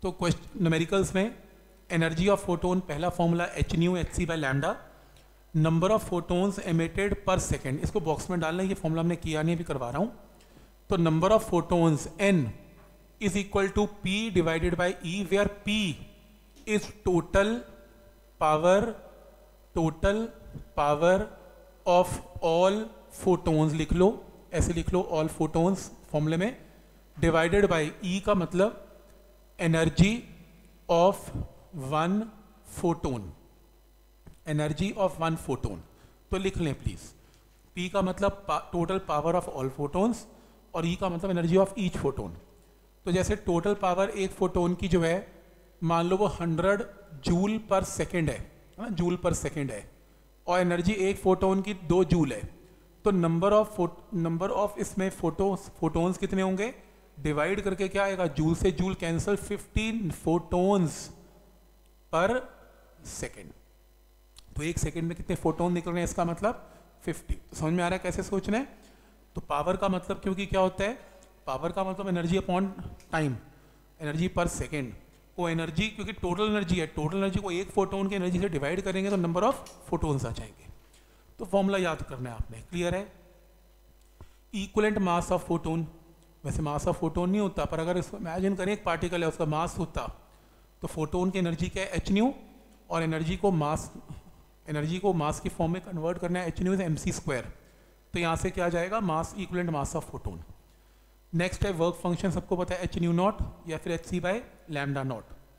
तो question numericals में energy of photon पहला formula H nu H C by lambda, number of photons emitted per second, इसको box में डालना, ये फॉर्मूला हमने किया नहीं, अभी करवा रहा हूँ। तो number of photons N is equal to P divided by E, where P is total power of all photons, लिख लो, ऐसे लिख लो, ऑल फोटोन्स फॉर्मूले में, डिवाइडेड बाई ई का मतलब energy of one photon, energy of one photon. तो लिख लें प्लीज, P का मतलब total power of all photons और E का मतलब एनर्जी ऑफ ईच फोटोन। तो जैसे टोटल पावर एक फोटोन की जो है, मान लो वो 100 जूल पर सेकेंड है ना, जूल पर सेकेंड है, और एनर्जी एक फोटोन की 2 जूल है, तो नंबर ऑफ इसमें फोटोन्स कितने होंगे, डिवाइड करके क्या आएगा, जूल से joule cancel, 15 photons per second. तो एक सेकेंड में कितने फोटोन निकल रहे हैं, इसका मतलब 50। तो समझ में आ रहा है कैसे सोचना है। तो पावर का मतलब, क्योंकि क्या होता है, पावर का मतलब energy upon time, energy per second को एनर्जी, क्योंकि टोटल एनर्जी है, टोटल एनर्जी को एक फोटोन की एनर्जी से डिवाइड करेंगे तो नंबर ऑफ फोटोन्स आ जाएंगे। तो फॉर्मूला याद करना है आपने, क्लियर है। इक्वलेंट मास ऑफ फोटोन, वैसे मास ऑफ फोटोन नहीं होता, पर अगर इसको इमेजिन करें एक पार्टिकल है, उसका मास होता, तो फोटोन की एनर्जी क्या है, एच न्यू, और एनर्जी को मास की फॉर्म में कन्वर्ट करना है, H nu is M C square. तो यहाँ से क्या आ जाएगा, mass equivalent mass of photon. Next है वर्क फंक्शन, सबको पता है एच न्यू नॉट या फिर H C by lambda naught.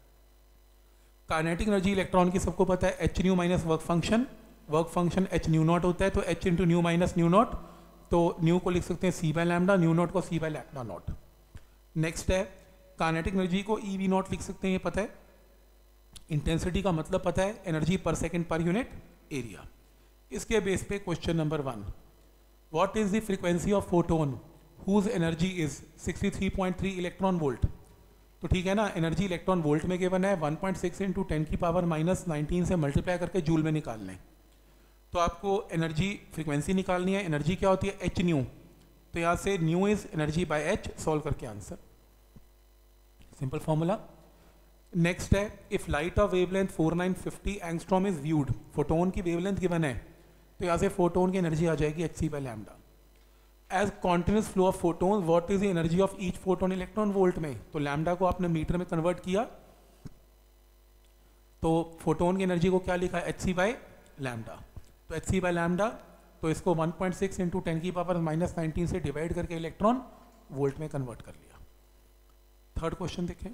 Kinetic energy electron की सबको पता है H nu minus work function H nu naught होता है, तो H into nu minus nu naught, तो न्यू को लिख सकते हैं C by lambda, nu naught को C by lambda naught. Next है काइनेटिक एनर्जी को ई वी नॉट लिख सकते हैं, ये पता है। इंटेंसिटी का मतलब पता है, energy per second per unit area. इसके बेस पे question number 1, what is the frequency of photon whose energy is 63.3 electron volt. तो ठीक है ना, एनर्जी इलेक्ट्रॉन वोल्ट में गिवन है, 1.6 इंटू 10 की पावर -19 से मल्टीप्लाई करके जूल में निकालना है। तो आपको एनर्जी फ्रीक्वेंसी निकालनी है, एनर्जी क्या होती है, एच न्यू, तो यहाँ से nu is energy by H, solve करके आंसर, सिंपल फॉर्मूला। नेक्स्ट है, if light of wavelength 4950 angstrom is viewed, photon की वेवलेंथ गिवन है, तो यहाँ से फोटोन की एनर्जी आ जाएगी H C by lambda. As continuous flow of photon, what is the energy of each photon electron volt में। तो लैम्डा को आपने मीटर में कन्वर्ट किया, तो फोटोन की एनर्जी को क्या लिखा है, एच सी बाय लैम्डा। तो एच सी बाय लैम्डा, तो इसको 1.6 इंटू 10 की पावर -19 से डिवाइड करके इलेक्ट्रॉन वोल्ट में कन्वर्ट कर लिया। थर्ड क्वेश्चन देखें,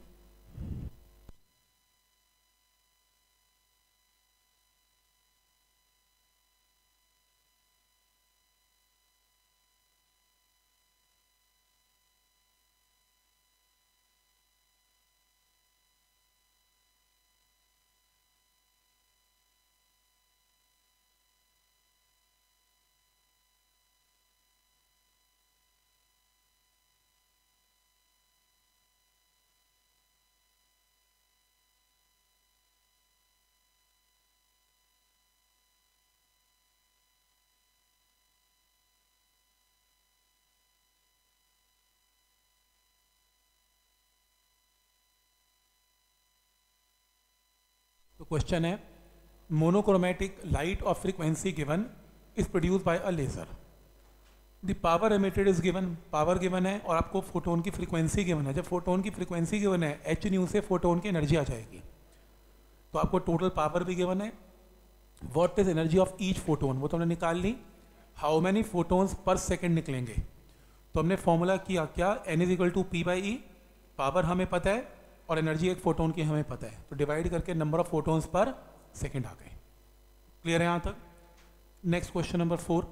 तो क्वेश्चन है, monochromatic light of frequency given is produce by a laser, the power emitted is given, power given है और आपको फोटोन की फ्रीक्वेंसी गिवन है। जब फोटोन की फ्रीक्वेंसी गिवन है, एच न्यू से फोटोन की एनर्जी आ जाएगी, तो आपको टोटल पावर भी गिवन है। What is energy of each photon, वो तो हमने निकाल ली। How many photons per second निकलेंगे, तो हमने फॉर्मूला किया क्या, N is equal to P by E, power हमें पता है और एनर्जी एक फोटोन की हमें पता है, तो डिवाइड करके number of photons per second आ गए। क्लियर है यहाँ तक। Next question number 4,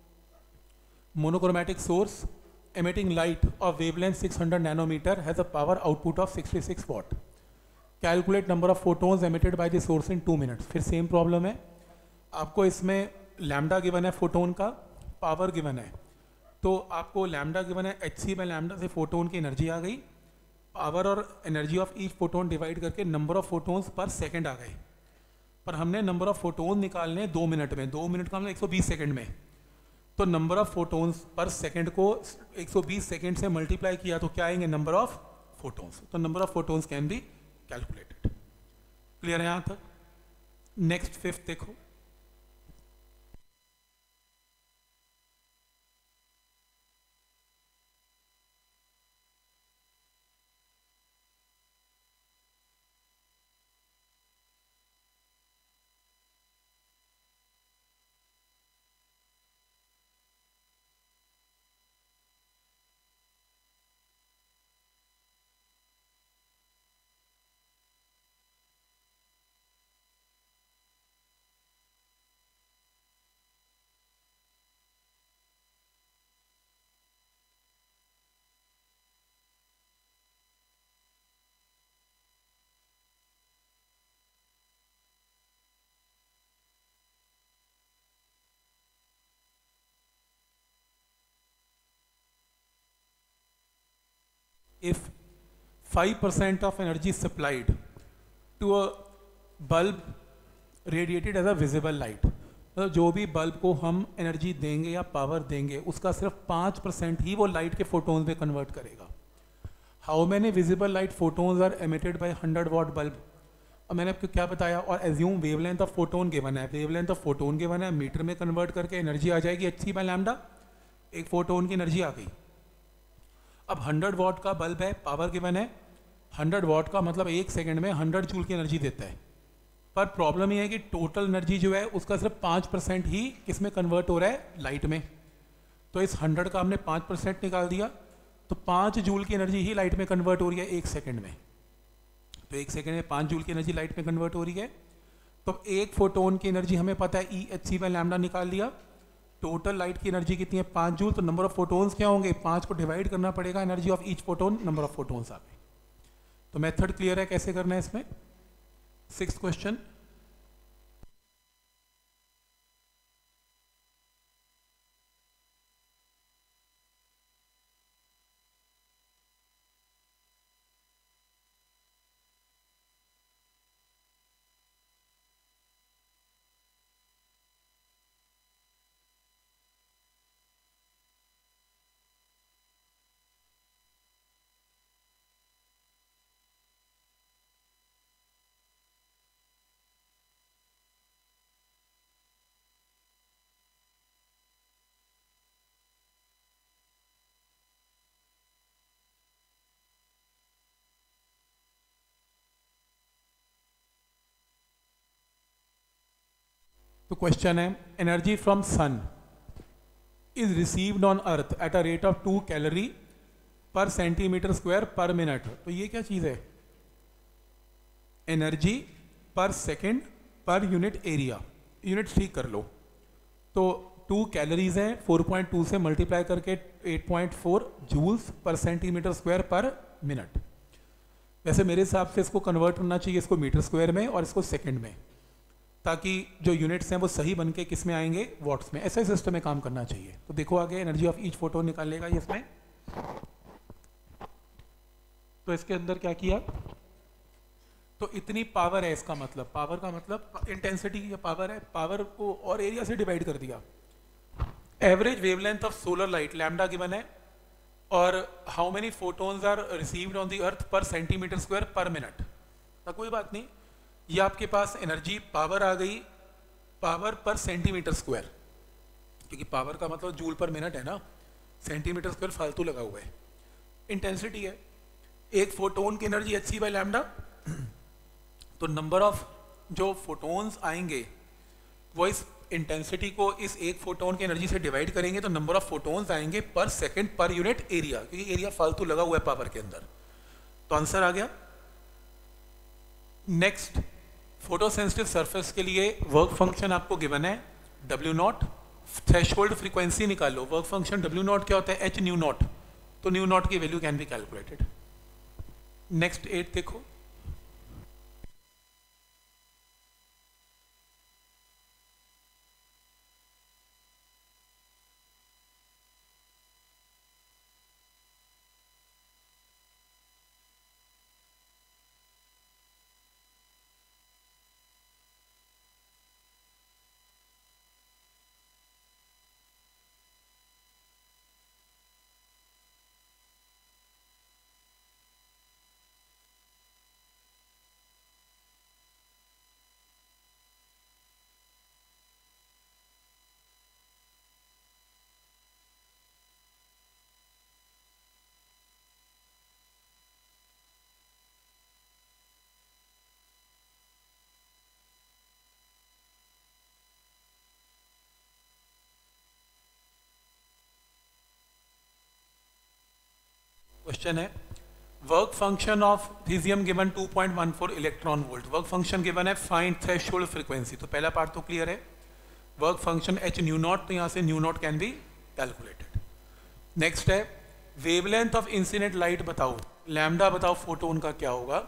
monochromatic source emitting light of wavelength 600 nanometer has a power output of 66 watt. Calculate number of photons emitted by the source in 2 minutes. फिर same problem है, आपको इसमें lambda given है, photon का power given है, तो आपको lambda given है, एच सी बाय लैम्डा से फोटोन की एनर्जी आ गई, पावर और energy of each photon divide करके number of photons per second आ गए। पर हमने नंबर ऑफ फोटोन निकालने 2 मिनट में, 2 मिनट का मतलब 120 सेकंड में, तो number of photons per second को 120 सेकंड से मल्टीप्लाई किया तो क्या आएंगे, नंबर ऑफ फोटोन्स। तो number of photons can be calculated. Clear है यहाँ तक? नेक्स्ट 5th देखो। If 5% of energy is supplied to a bulb radiated as a visible light, मतलब जो भी बल्ब को हम एनर्जी देंगे या पावर देंगे उसका सिर्फ 5% ही वो लाइट के फोटोन्स में कन्वर्ट करेगा। How many visible light photons are emitted by 100 watt bulb? अब मैंने आपको क्या बताया, और assume wavelength of photon given है, वेवलेंथ ऑफ फोटोन गिवन है, मीटर में कन्वर्ट करके एनर्जी आ जाएगी hc/λ, एक फोटोन की एनर्जी आ गई। अब 100 वॉट का बल्ब है, पावर गिवन है 100 वॉट का, मतलब एक सेकंड में 100 जूल की एनर्जी देता है। पर प्रॉब्लम ये है कि टोटल एनर्जी जो है उसका सिर्फ 5% ही किसमें कन्वर्ट हो रहा है, लाइट में। तो इस 100 का हमने 5% निकाल दिया, तो 5 जूल की एनर्जी ही लाइट में कन्वर्ट हो रही है एक सेकंड में। तो एक सेकंड में 5 जूल की एनर्जी लाइट में कन्वर्ट हो रही है। तो एक फोटोन की एनर्जी हमें पता है Ehc/λ निकाल लिया। टोटल लाइट की एनर्जी कितनी है, 5 जूल। तो नंबर ऑफ फोटोन्स क्या होंगे, 5 को डिवाइड करना पड़ेगा, energy of each photon, number of photons आ गए। तो मेथड क्लियर है कैसे करना है इसमें। 6th क्वेश्चन, तो क्वेश्चन है energy from sun is received on earth at a rate of 2 calorie per centimetre square per minute. तो ये क्या चीज है, एनर्जी पर सेकंड पर यूनिट एरिया, यूनिट ठीक कर लो। तो 2 कैलोरीज हैं, 4.2 से मल्टीप्लाई करके 8.4 joules per centimetre square per minute. वैसे मेरे हिसाब से इसको कन्वर्ट होना चाहिए इसको मीटर स्क्वायर में और इसको सेकंड में, ताकि जो यूनिट्स हैं वो सही बन के किस में आएंगे, वॉट्स में। ऐसे सिस्टम में काम करना चाहिए। तो देखो आगे एनर्जी ऑफ ईच फोटोन निकालेगा ये इसमें। तो इसके अंदर क्या किया, तो इतनी पावर है, इसका मतलब पावर का मतलब इंटेंसिटी की पावर है, पावर को और एरिया से डिवाइड कर दिया। Average wavelength of solar light lambda given है, और how many photons are received on the earth per centimetre square per minute. तो कोई बात नहीं, ये आपके पास एनर्जी पावर आ गई, पावर पर सेंटीमीटर स्क्वायर, क्योंकि पावर का मतलब जूल पर मिनट है ना, सेंटीमीटर स्क्वायर फालतू लगा हुआ है। इंटेंसिटी है, एक फोटोन की एनर्जी hc/λ, तो नंबर ऑफ जो फोटोन्स आएंगे वो इस इंटेंसिटी को इस एक फोटोन की एनर्जी से डिवाइड करेंगे, तो नंबर ऑफ फोटोन्स आएंगे पर सेकंड पर यूनिट एरिया, क्योंकि एरिया फालतू लगा हुआ है पावर के अंदर। तो आंसर आ गया। नेक्स्ट, फोटोसेंसिटिव सरफेस के लिए वर्क फंक्शन आपको गिवन है W0, थ्रेशोल्ड फ्रीक्वेंसी निकालो। वर्क फंक्शन W0 क्या होता है, h न्यू नॉट, तो न्यू नॉट की value can be calculated. Next 8 देखो, क्वेश्चन है work function of caesium given 2.14 electron volt, work function given है, फाइंड थ्रेशोल्ड फ्रीक्वेंसी। तो पहला पार्ट तो क्लियर है, work function H nu naught, तो यहाँ से nu naught can be calculated. Next है वेवलेंथ ऑफ इंसिडेंट लाइट बताओ, लैम्डा बताओ फोटोन का क्या होगा।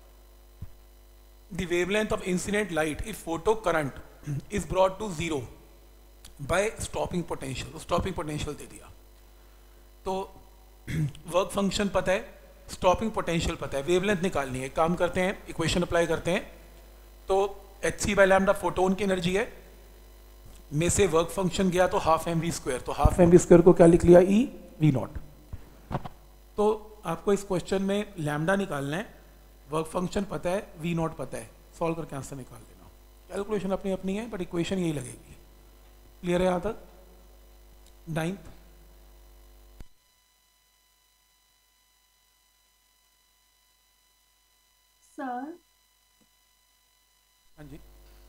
The wavelength of incident light if photo current is brought to zero by stopping potential, stopping potential दे दिया। तो वर्क फंक्शन पता है, स्टॉपिंग पोटेंशियल पता है, वेवलेंथ निकालनी है। काम करते हैं, इक्वेशन अप्लाई करते हैं। तो H c by lambda photon की एनर्जी है, में से वर्क फंक्शन गया तो हाफ एम वी स्क्वायर, तो हाफ एम वी स्क्वायर को क्या लिख लिया, ई वी नॉट। तो आपको इस क्वेश्चन में लैम्डा निकालना है, वर्क फंक्शन पता है, वी नॉट पता है, सॉल्व करके आंसर निकाल लेना। कैलकुलेशन अपनी अपनी है बट इक्वेशन यही लगेगी। क्लियर है यहाँ तक? 9th सर, हाँ जी,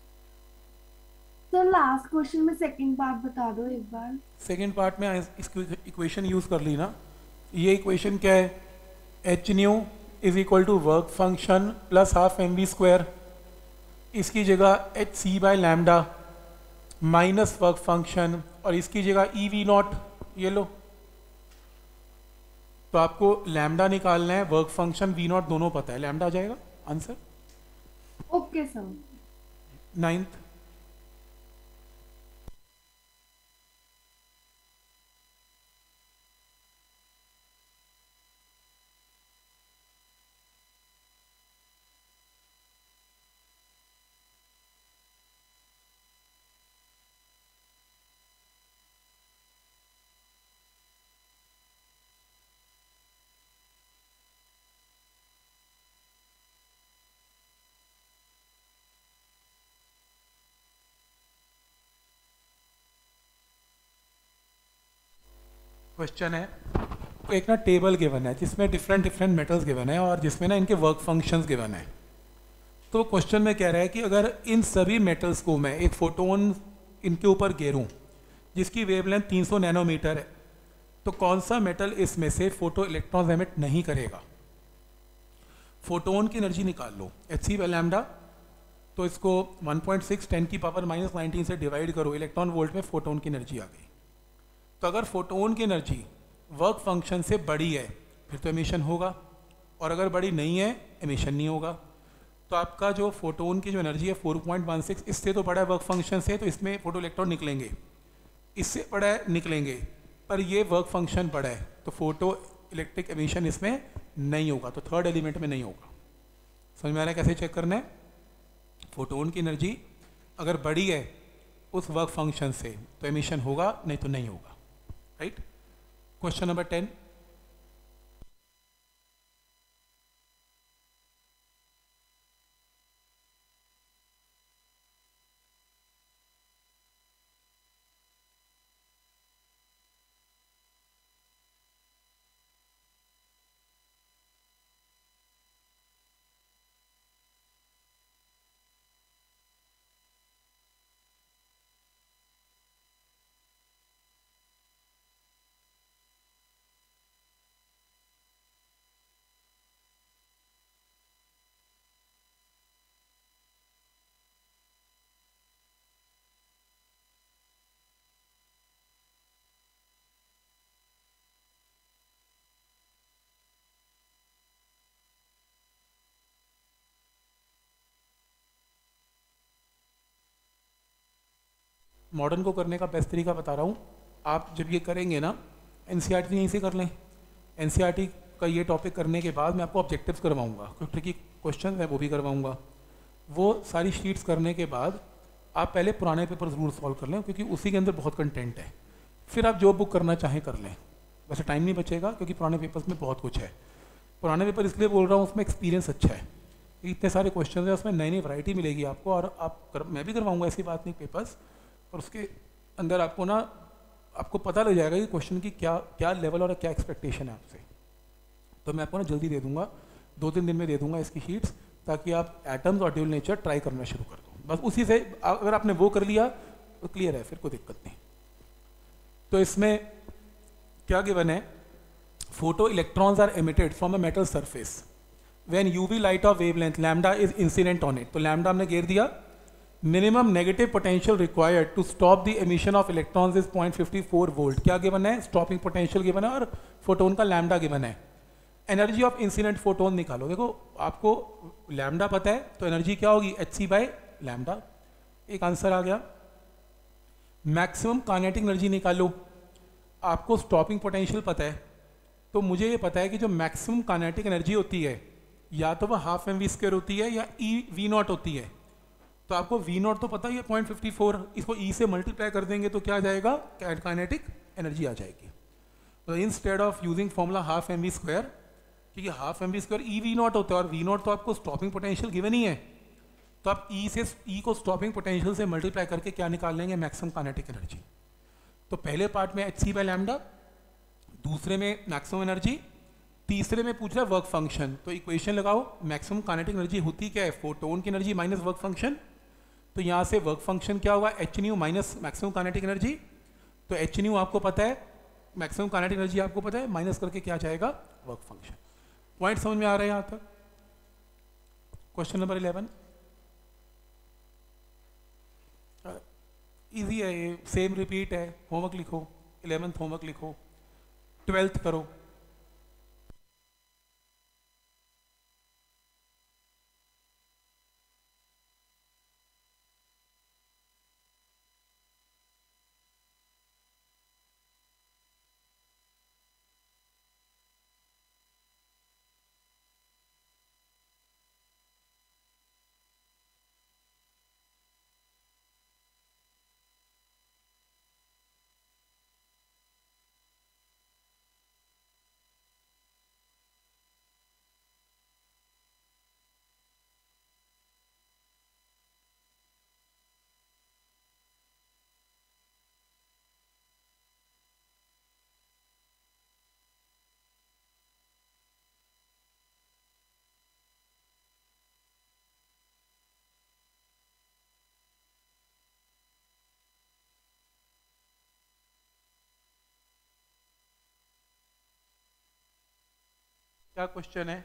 सर लास्ट क्वेश्चन में सेकंड पार्ट बता दो एक बार। सेकेंड पार्ट में इसकी इक्वेशन यूज कर ली ना। ये इक्वेशन क्या है, H nu is equal to work function plus half m v square, इसकी जगह h C by lambda minus work function, और इसकी जगह ई वी नॉट, ये लो। तो आपको लैम्डा निकालना है, वर्क फंक्शन वी नॉट दोनों पता है, लैम्डा आ जाएगा answer. Okay sir. 9th question है, एक ना टेबल गिवन है जिसमें डिफरेंट डिफरेंट मेटल्स गिवन है और जिसमें ना इनके वर्क फंक्शंस गिवन है। तो क्वेश्चन में कह रहा है कि अगर इन सभी मेटल्स को मैं एक फोटोन इनके ऊपर घेरूं जिसकी वेवलेंथ 300 नैनोमीटर है, तो कौन सा मेटल इसमें से फोटो इलेक्ट्रॉन्स एमिट नहीं करेगा। फोटोन की एनर्जी निकाल लो, एच सी बाय लैम्डा, तो इसको 1.6 10 की पावर -19 से डिवाइड करो, इलेक्ट्रॉन वोल्ट में फोटोन की एनर्जी आ गई। तो अगर फोटोन की एनर्जी वर्क फंक्शन से बड़ी है फिर तो एमिशन होगा, और अगर बड़ी नहीं है एमिशन नहीं होगा। तो आपका जो फोटोन की जो एनर्जी है 4.16, इससे तो बड़ा है वर्क फंक्शन से, तो इसमें फोटो इलेक्ट्रॉन निकलेंगे, इससे बड़ा है निकलेंगे, पर ये वर्क फंक्शन बड़ा है तो फोटो इलेक्ट्रिक एमिशन इसमें नहीं होगा, तो थर्ड एलिमेंट में नहीं होगा। समझ में आ रहा है कैसे चेक करना है? फोटोन की एनर्जी अगर बड़ी है उस वर्क फंक्शन से तो एमिशन होगा, नहीं तो नहीं होगा। राइट? क्वेश्चन नंबर 10, मॉडर्न को करने का बेस्ट तरीका बता रहा हूँ। आप जब ये करेंगे ना, एनसीईआरटी यहीं से कर लें। एनसीईआरटी का ये टॉपिक करने के बाद मैं आपको ऑब्जेक्टिव्स करवाऊंगा, कुछ ट्रिकी क्वेश्चन है वो भी करवाऊंगा। वो सारी शीट्स करने के बाद आप पहले पुराने पेपर ज़रूर सॉल्व कर लें, क्योंकि उसी के अंदर बहुत कंटेंट है। फिर आप जो बुक करना चाहें कर लें, वैसे टाइम नहीं बचेगा क्योंकि पुराने पेपर्स में बहुत कुछ है। पुराने पेपर इसलिए बोल रहा हूँ, उसमें एक्सपीरियंस अच्छा है, इतने सारे क्वेश्चन है, उसमें नई नई वैरायटी मिलेगी आपको। और मैं भी करवाऊँगा, ऐसी बात नहीं पेपर्स, और उसके अंदर आपको ना आपको पता लग जाएगा कि क्वेश्चन की क्या क्या लेवल और क्या एक्सपेक्टेशन है आपसे। तो मैं आपको ना जल्दी दे दूंगा, 2-3 दिन में दे दूंगा इसकी शीट्स, ताकि आप एटम्स और ड्यूल नेचर ट्राई करना शुरू कर दो। बस उसी से अगर आपने वो कर लिया तो क्लियर है, फिर कोई दिक्कत नहीं। तो इसमें क्या गिवन है, photo electrons are emitted from a metal surface when UV light of wavelength lambda is incident on it. तो lambda हमने घेर दिया. Minimum negative potential required to stop the emission of electrons is 0.54 volt. क्या given है? Stopping potential गिवन है और photon का lambda गिवन है. एनर्जी ऑफ इंसिडेंट फोटोन निकालो. देखो आपको लैम्डा पता है तो एनर्जी क्या होगी? hc by lambda. एक आंसर आ गया. मैक्सिमम काइनेटिक एनर्जी निकालो. आपको स्टॉपिंग पोटेंशियल पता है तो मुझे ये पता है कि जो मैक्सिमम काइनेटिक एनर्जी होती है या तो वह हाफ mv² होती है या v0 होती है. तो आपको v0 तो पता ही है 0.54. इसको e से मल्टीप्लाई कर देंगे तो क्या आ जाएगा? काइनेटिक एनर्जी आ जाएगी. तो instead of using formula half mv², क्योंकि हाफ mv² ई v0 होता है और v0 तो आपको स्टॉपिंग पोटेंशियल गिवन ही है, तो आप ई को स्टॉपिंग पोटेंशियल से मल्टीप्लाई करके क्या निकाल लेंगे? Maximum kinetic energy. तो पहले पार्ट में hc बाय लैम्डा, दूसरे में मैक्सिमम एनर्जी, तीसरे में पूछ रहा है वर्क फंक्शन. तो इक्वेशन लगाओ. मैक्सिमम काइनेटिक एनर्जी होती क्या है? फोटोन की एनर्जी माइनस वर्क फंक्शन. तो यहाँ से वर्क फंक्शन क्या होगा? H nu minus maximum kinetic energy. तो एच न्यू आपको पता है, मैक्सिमम काइनेटिक एनर्जी आपको पता है, माइनस करके क्या जाएगा? Work function. पॉइंट समझ में आ रहा है यहाँ तक? क्वेश्चन नंबर 11 इजी है ये, सेम रिपीट है. होमवर्क लिखो, 11th होमवर्क लिखो, 12th करो. क्या क्वेश्चन है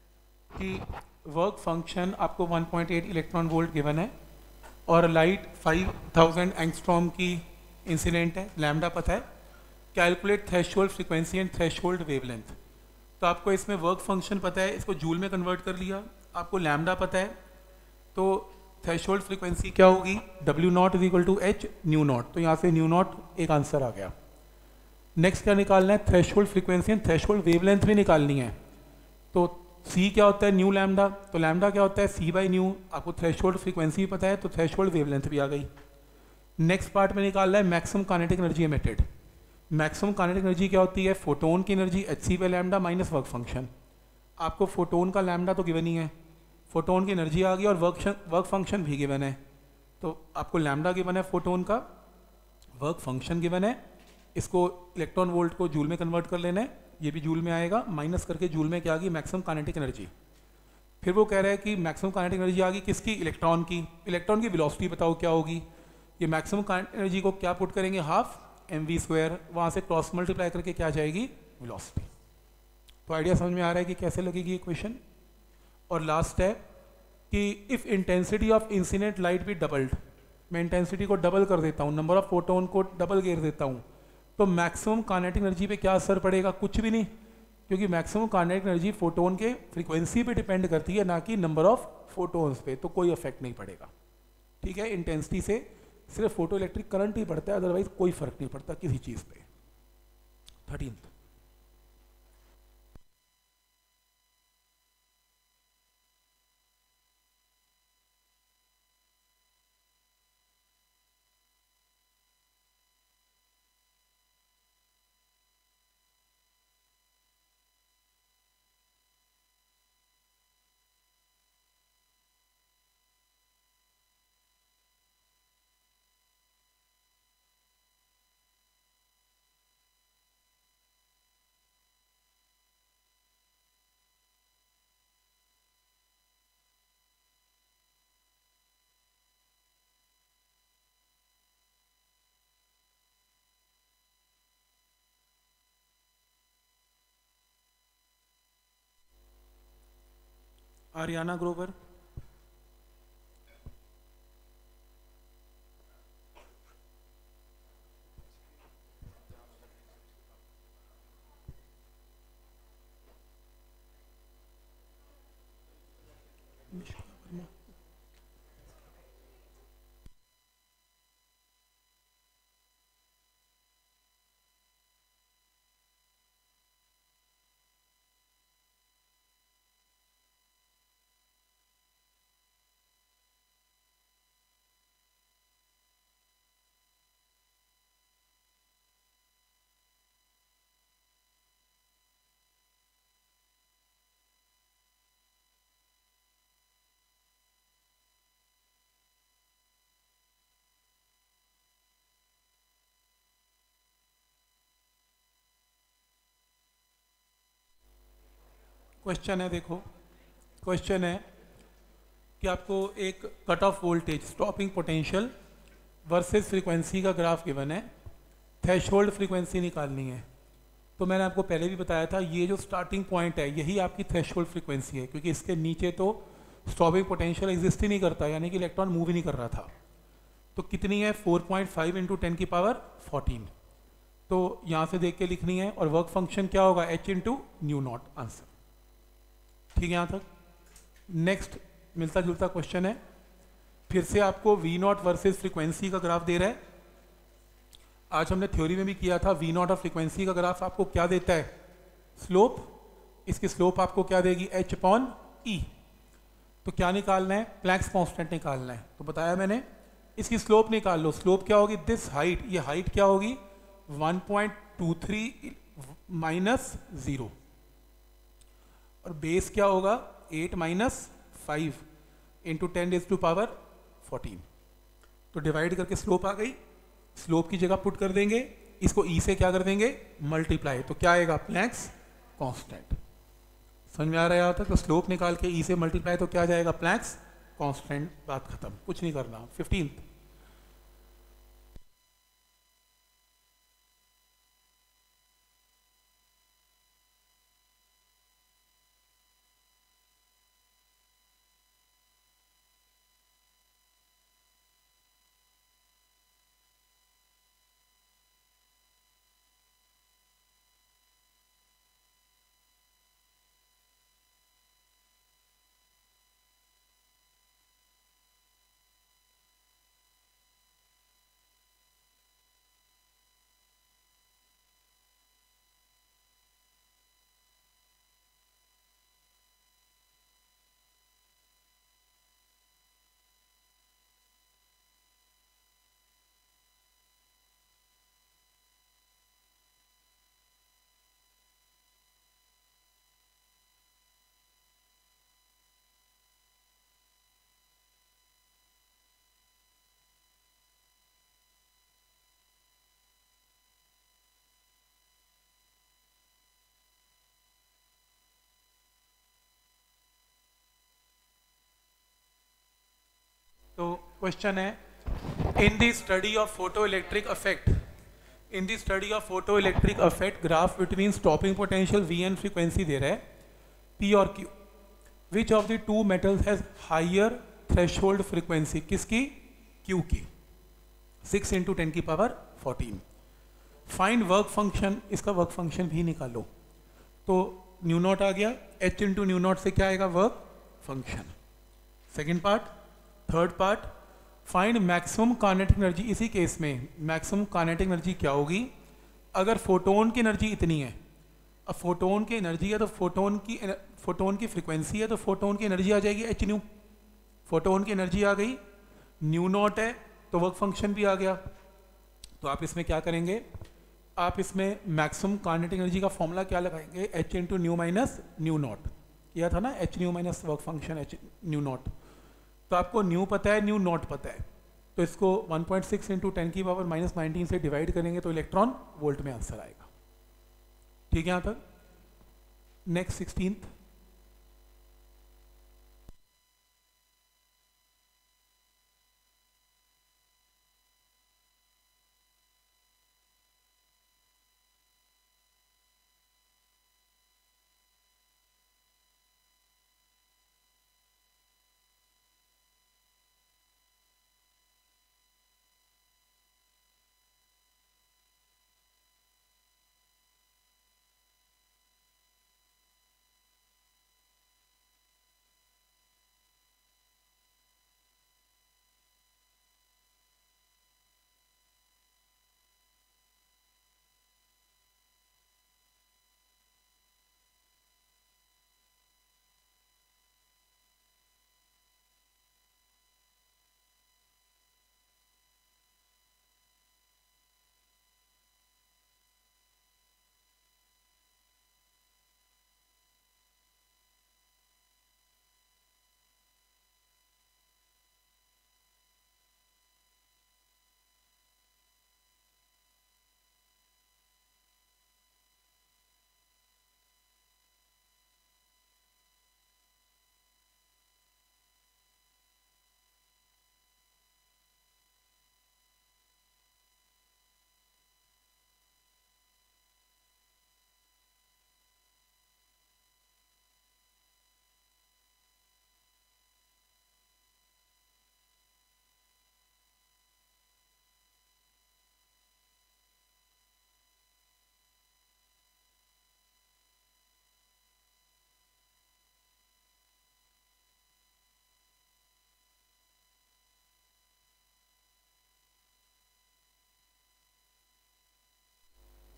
कि वर्क फंक्शन आपको 1.8 इलेक्ट्रॉन वोल्ट गिवन है और लाइट 5000 एंगस्ट्रॉम की इंसिडेंट है, लैम्डा पता है. Calculate threshold frequency and threshold wavelength. तो आपको इसमें वर्क फंक्शन पता है, इसको जूल में कन्वर्ट कर लिया. आपको लैम्डा पता है तो थ्रेशोल्ड फ्रीक्वेंसी क्या होगी? W0 is equal to h nu naught. तो यहाँ से न्यू नॉट एक आंसर आ गया. नेक्स्ट क्या निकालना है? Threshold frequency and threshold wavelength भी निकालनी है. तो C क्या होता है? New lambda. तो लैम्डा क्या होता है? C by nu. आपको थ्रेशोल्ड फ्रीक्वेंसी भी पता है तो थ्रेशोल्ड वेवलेंथ भी आ गई. नेक्स्ट पार्ट में निकालना है maximum kinetic energy emitted. Maximum kinetic energy क्या होती है? फोटोन की energy hc by lambda minus work function. आपको फोटोन का लैम्डा तो गिवन ही है, फोटोन की एनर्जी आ गई और वर्क फंक्शन भी गिवन है. तो आपको लैम्डा गिवन है, फोटोन का वर्क फंक्शन गिवन है. इसको इलेक्ट्रॉन वोल्ट को जूल में कन्वर्ट कर लेना है. ये भी जूल में आएगा, माइनस करके जूल में क्या आ गई? Maximum kinetic energy. फिर वो कह रहा है कि मैक्सिमम काइनेटिक एनर्जी आ गई किसकी? इलेक्ट्रॉन की. इलेक्ट्रॉन की वेलोसिटी बताओ क्या होगी? ये मैक्सिमम काइनेटिक एनर्जी को क्या पुट करेंगे? Half mv². वहाँ से क्रॉस मल्टीप्लाई करके क्या जाएगी? वेलोसिटी. तो आइडिया समझ में आ रहा है कि कैसे लगेगी ये क्वेश्चन. और लास्ट है कि if intensity of incident light भी डबल्ड, मैं इंटेंसिटी को डबल कर देता हूँ, नंबर ऑफ फोटोन को डबल घेर देता हूँ, तो मैक्सिमम काइनेटिक एनर्जी पे क्या असर पड़ेगा? कुछ भी नहीं, क्योंकि मैक्सिमम काइनेटिक एनर्जी फोटोन के फ्रीक्वेंसी पे डिपेंड करती है, ना कि नंबर ऑफ फोटोन्स पे. तो कोई इफेक्ट नहीं पड़ेगा. ठीक है, इंटेंसिटी से सिर्फ फोटो इलेक्ट्रिक करंट ही पड़ता है, अदरवाइज कोई फर्क नहीं पड़ता किसी चीज़ पे. 13th Aryna Grover. क्वेश्चन है, देखो क्वेश्चन है कि आपको एक cut off voltage stopping potential versus frequency का ग्राफ गिवन है, थ्रेशोल्ड फ्रीक्वेंसी निकालनी है। तो मैंने आपको पहले भी बताया था, ये जो स्टार्टिंग पॉइंट है यही आपकी थ्रेशोल्ड फ्रीक्वेंसी है, क्योंकि इसके नीचे तो स्टॉपिंग पोटेंशियल एग्जिस्ट ही नहीं करता, यानी कि इलेक्ट्रॉन मूव ही नहीं कर रहा था। तो कितनी है 4.5 इंटू 10 की पावर 14। तो यहाँ से देख के लिखनी है, और वर्क फंक्शन क्या होगा h into nu naught, answer. ठीक है यहाँ तक। नेक्स्ट मिलता जुलता क्वेश्चन है, फिर से आपको वी नॉट वर्सेज फ्रीक्वेंसी का ग्राफ दे रहा है। आज हमने थ्योरी में भी किया था, वी नॉट और फ्रीक्वेंसी का ग्राफ आपको क्या देता है, स्लोप। इसकी स्लोप आपको क्या देगी, h अपॉन ई। तो क्या निकालना है, प्लैंक्स कांस्टेंट निकालना है। तो बताया मैंने, इसकी स्लोप निकाल लो। स्लोप क्या होगी, दिस हाइट, ये हाइट क्या होगी 1.23 माइनस 0, और बेस क्या होगा 8 माइनस 5 इंटू 10⁻14। तो डिवाइड करके स्लोप आ गई, स्लोप की जगह पुट कर देंगे, इसको ई से क्या कर देंगे, मल्टीप्लाई। तो क्या आएगा, प्लैंक्स कांस्टेंट। समझ में आ रहा है यहाँ तक। तो स्लोप निकाल के ई से मल्टीप्लाई, तो क्या जाएगा, प्लैंक्स कांस्टेंट। बात खत्म, कुछ नहीं करना। 15th, तो क्वेश्चन है, in the study of photoelectric effect, in the study of photoelectric effect graph between stopping potential v and frequency दे रहा है पी और Q. Which of the two metals has higher threshold frequency, किसकी, Q की, 6 into 10⁻14। Find work function, इसका work function भी निकालो। तो न्यू नॉट आ गया, h इंटू न्यू नॉट से क्या आएगा, work function. Second part, third part, find maximum kinetic energy. इसी केस में मैक्सिमम काइनेटिक एनर्जी क्या होगी, अगर फोटोन की एनर्जी इतनी है, अब फोटोन की एनर्जी है तो फोटोन की फ्रीक्वेंसी है, तो फोटोन की एनर्जी आ जाएगी h न्यू। फोटोन की एनर्जी आ गई, न्यू नॉट है तो वर्क फंक्शन भी आ गया। तो आप इसमें क्या करेंगे, आप इसमें मैक्सिमम काइनेटिक एनर्जी का फॉर्मूला क्या लगाएंगे, h into nu minus nu naught. किया था ना, h nu minus work function h nu naught. तो आपको न्यू पता है, न्यू नॉट पता है, तो इसको 1.6 इंटू 10⁻−19 से डिवाइड करेंगे तो इलेक्ट्रॉन वोल्ट में आंसर आएगा। ठीक है यहाँ तक। नेक्स्ट 16th,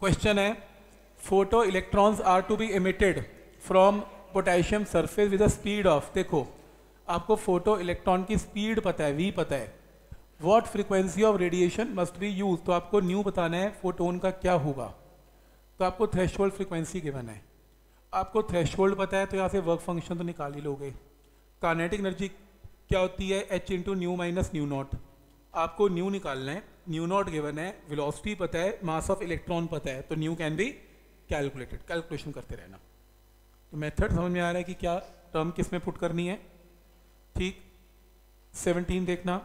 क्वेश्चन है photoelectrons are to be emitted from potassium surface with the speed of, देखो आपको फोटो इलेक्ट्रॉन की स्पीड पता है, वी पता है, what frequency of radiation must be use, तो आपको न्यू बताना है फोटोन का क्या होगा। तो आपको थ्रेशोल्ड फ्रीक्वेंसी गिवन है, आपको थ्रेशोल्ड पता है तो यहाँ से वर्क फंक्शन तो निकाल ही लोगे। काइनेटिक एनर्जी क्या होती है, h into nu minus nu naught, आपको न्यू निकालना है, न्यू नॉट गिवन है, वेलोसिटी पता है, मास ऑफ इलेक्ट्रॉन पता है, तो nu can be calculated, calculation करते रहना। तो मेथड समझ में आ रहा है कि क्या टर्म किस में पुट करनी है, ठीक। 17 देखना,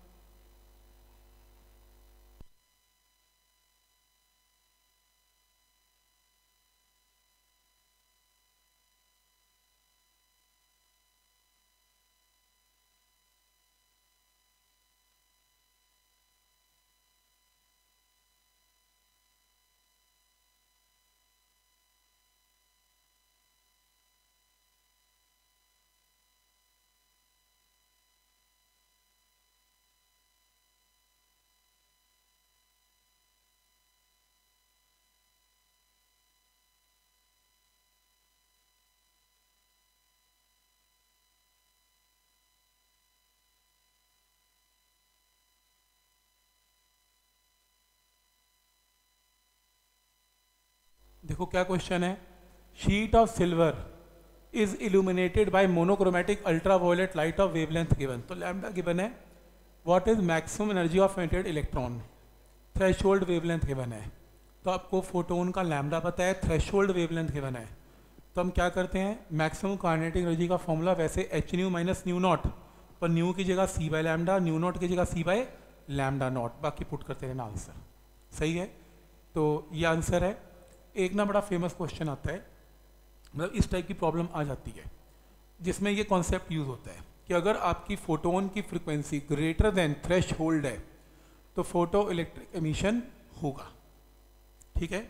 देखो क्या क्वेश्चन है, sheet of silver is illuminated by monochromatic ultraviolet light of wavelength given, तो लैम्डा गिवन है, what is maximum energy of emitted electron, threshold wavelength given है, तो आपको फोटोन का लैम्डा पता है, थ्रेशोल्ड वेवलेंथ गिवन है, तो हम क्या करते हैं, मैक्सिमम काइनेटिक एनर्जी का फॉर्मूला वैसे h nu minus nu naught, पर न्यू की जगह c by lambda, nu naught की जगह सी बाय लैम्डा नॉट, बाकी पुट करते रहना आंसर, सही है। तो ये आंसर है। एक ना बड़ा फेमस क्वेश्चन आता है, मतलब इस टाइप की प्रॉब्लम आ जाती है जिसमें ये कॉन्सेप्ट यूज होता है कि अगर आपकी फोटोन की फ्रीक्वेंसी ग्रेटर देन थ्रेशोल्ड है तो फोटो इलेक्ट्रिक एमिशन होगा, ठीक है।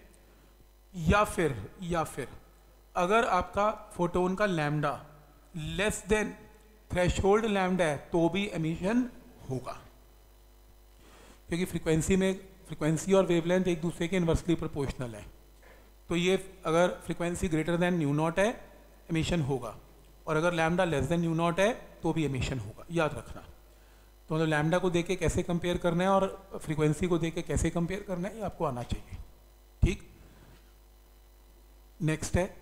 या फिर अगर आपका फोटोन का lambda less than threshold lambda है तो भी एमिशन होगा, क्योंकि फ्रीक्वेंसी और वेवलेंथ एक दूसरे के इन्वर्सली प्रोपोर्शनल है। तो ये अगर frequency greater than nu naught है एमिशन होगा, और अगर lambda less than nu naught है तो भी एमिशन होगा, याद रखना। तो मतलब लैम्डा को देके कैसे कंपेयर करना है और फ्रीक्वेंसी को देके कैसे कंपेयर करना है ये आपको आना चाहिए, ठीक। नेक्स्ट है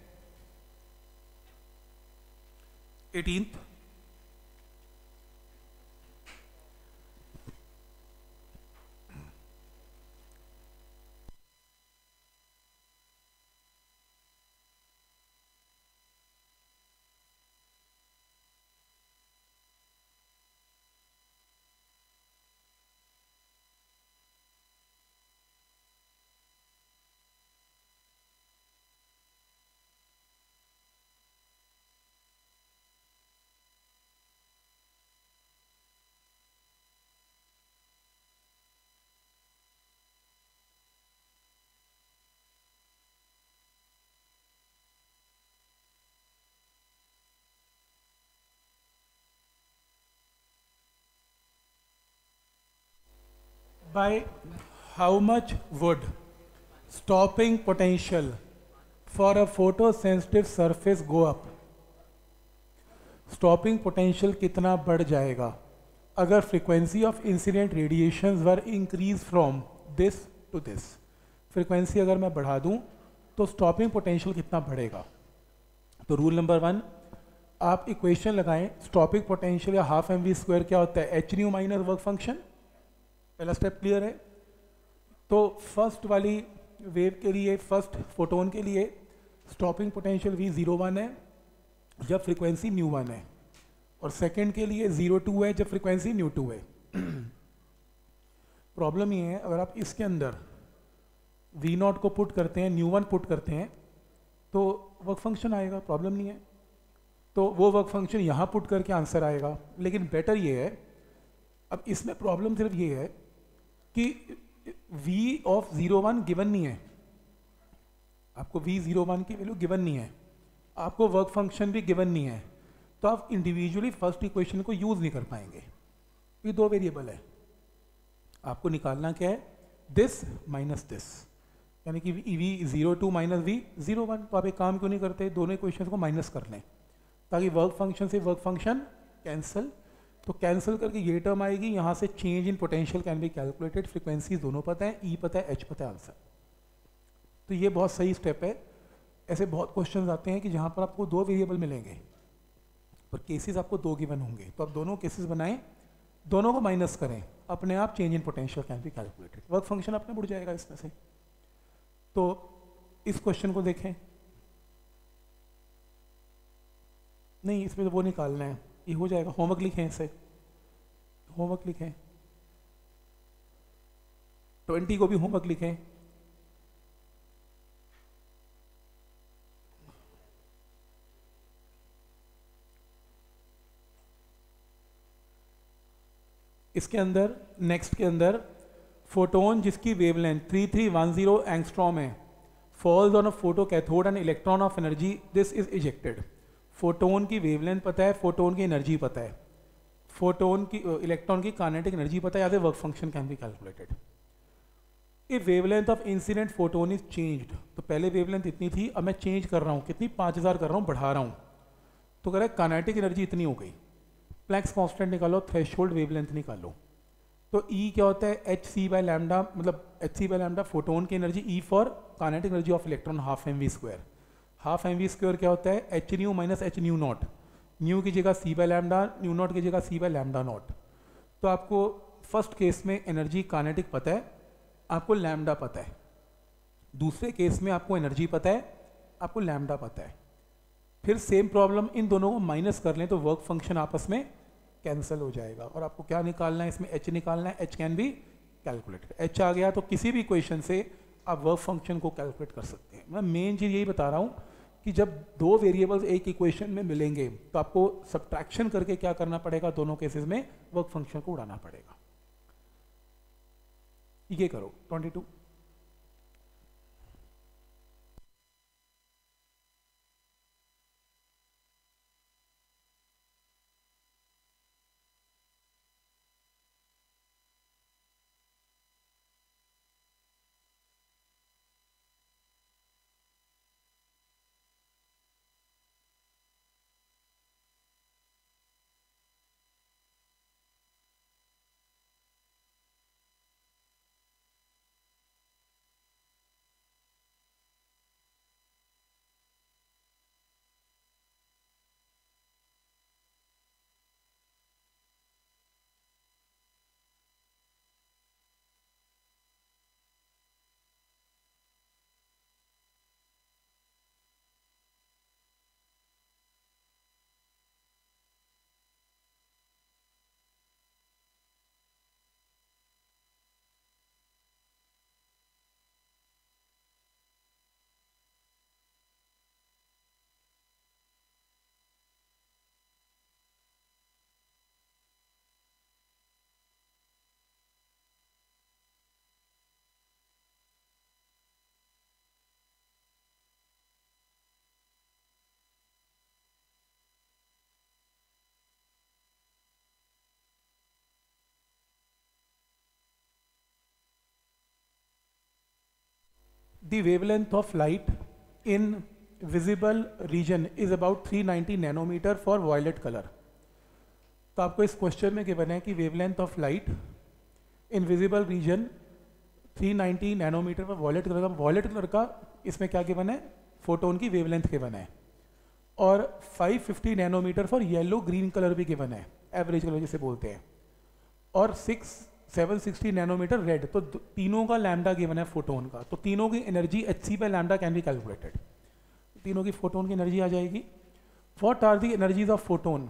18th, by how much would stopping potential for a photosensitive surface go up, stopping potential कितना बढ़ जाएगा अगर frequency of incident radiations were increase from this to this, frequency अगर मैं बढ़ा दूं तो स्टॉपिंग पोटेंशियल कितना बढ़ेगा। तो रूल नंबर 1, आप इक्वेशन लगाएं, स्टॉपिंग पोटेंशियल या हाफ एम वी स्क्वायर क्या होता है, H nu minus work function, पहला स्टेप क्लियर है। तो फर्स्ट वाली वेव के लिए, फर्स्ट फोटोन के लिए स्टॉपिंग पोटेंशियल V01 है जब फ्रीक्वेंसी न्यू 1 है, और सेकंड के लिए 02 है जब फ्रीक्वेंसी न्यू 2 है। प्रॉब्लम ये है अगर आप इसके अंदर V0 को पुट करते हैं, न्यू 1 पुट करते हैं तो वर्क फंक्शन आएगा, प्रॉब्लम नहीं है। तो वो वर्क फंक्शन यहाँ पुट करके आंसर आएगा। लेकिन बेटर ये है, अब इसमें प्रॉब्लम सिर्फ ये है कि V ऑफ 01 गिवन नहीं है, आपको V01 की वैल्यू गिवन नहीं है, आपको वर्क फंक्शन भी गिवन नहीं है, तो आप इंडिविजुअली फर्स्ट इक्वेशन को यूज नहीं कर पाएंगे। ये दो वेरिएबल है, आपको निकालना क्या है, दिस माइनस दिस। यानी कि V02 माइनस V01। तो आप एक काम क्यों नहीं करते, दोनों इक्वेशंस को माइनस कर लें ताकि वर्क फंक्शन से वर्क फंक्शन कैंसिल। तो कैंसिल करके ये टर्म आएगी, यहाँ से change in potential can be calculated, frequency दोनों पता है, ई पता है, एच पता है, आंसर। तो ये बहुत सही स्टेप है। ऐसे बहुत क्वेश्चंस आते हैं कि जहाँ पर आपको दो वेरिएबल मिलेंगे पर केसेस आपको दो गिवन होंगे, तो आप दोनों केसेस बनाएं, दोनों को माइनस करें, अपने आप change in potential can be calculated, work function अपने बढ़ जाएगा इसमें से। तो इस क्वेश्चन को देखें, नहीं इसमें तो वो निकालना है, ये हो जाएगा, होमवर्क लिखें, इसे होमवर्क लिखें, 20 को भी होमवर्क लिखें। इसके अंदर नेक्स्ट के अंदर फोटोन जिसकी वेवलेंथ 3310 एंगस्ट्रॉम है falls on a photocathode and electron of energy this is ejected. Photon की वेवलेंथ पता है, फोटोन की एनर्जी पता है, फोटोन की इलेक्ट्रॉन की काइनेटिक एनर्जी पता है, या work function can be calculated. If wavelength of incident photon is changed, तो पहले वेवलेंथ इतनी थी, अब मैं चेंज कर रहा हूँ, कितनी 5000 कर रहा हूँ, बढ़ा रहा हूँ, तो कह रहा है काइनेटिक एनर्जी इतनी हो गई। प्लैंक्स कांस्टेंट निकालो, थ्रेशोल्ड वेवलेंथ निकालो। तो E क्या होता है, एच सी बाय लैम्डा, मतलब h C by lambda photon की energy, E for kinetic energy of electron half mv²। Half mv² क्या होता है, H nu minus h nu naught, nu की जगह C by lambda, nu naught की जगह C by lambda naught. तो आपको फर्स्ट केस में एनर्जी काइनेटिक पता है, आपको लैम्डा पता है, दूसरे केस में आपको एनर्जी पता है, आपको लैम्डा पता है। फिर सेम प्रॉब्लम, इन दोनों को माइनस कर लें तो वर्क फंक्शन आपस में कैंसिल हो जाएगा, और आपको क्या निकालना है, इसमें H निकालना है, H can be calculated. H आ गया तो किसी भी इक्वेशन से आप वर्क फंक्शन को कैलकुलेट कर सकते हैं। मैं मेन चीज़ यही बता रहा हूँ कि जब दो वेरिएबल्स एक इक्वेशन में मिलेंगे तो आपको सब्ट्रैक्शन करके क्या करना पड़ेगा, दोनों केसेस में वर्क फंक्शन को उड़ाना पड़ेगा। ये करो 22। The wavelength of light in visible region is about 390 nanometer for violet color। तो आपको इस क्वेश्चन में गिवन है कि wavelength of light in visible region 390 nanometre पर वॉयलेट कलर का, वॉयलेट कलर का इसमें क्या गिवन है, फोटोन की वेवलेंथ गिवन है, और 550 nanometre for yellow green colour भी गिवन है, एवरेज कलर जिसे बोलते हैं, और 760 नैनोमीटर रेड। तो तीनों का लैम्डा गिवन है फोटोन का, तो तीनों की energy hc by lambda can be calculated. तीनों की फोटोन की एनर्जी आ जाएगी। What are the energies of photon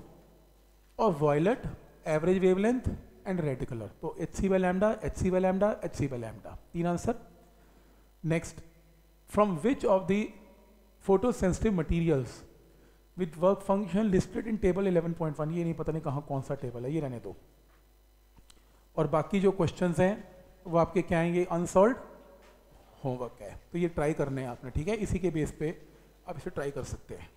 और violet, average wavelength and red colour. तो hc by lambda, hc by lambda, hc by lambda, तीन answer. Next, from which of the photo sensitive materials with work function listed in table 11.1, ये नहीं पता नहीं कहाँ कौन सा टेबल है, ये रहने दो। और बाकी जो क्वेश्चंस हैं वो आपके क्या आएंगे, अनसॉल्व्ड होमवर्क है, तो ये ट्राई करने हैं आपने, ठीक है, इसी के बेस पे आप इसे ट्राई कर सकते हैं।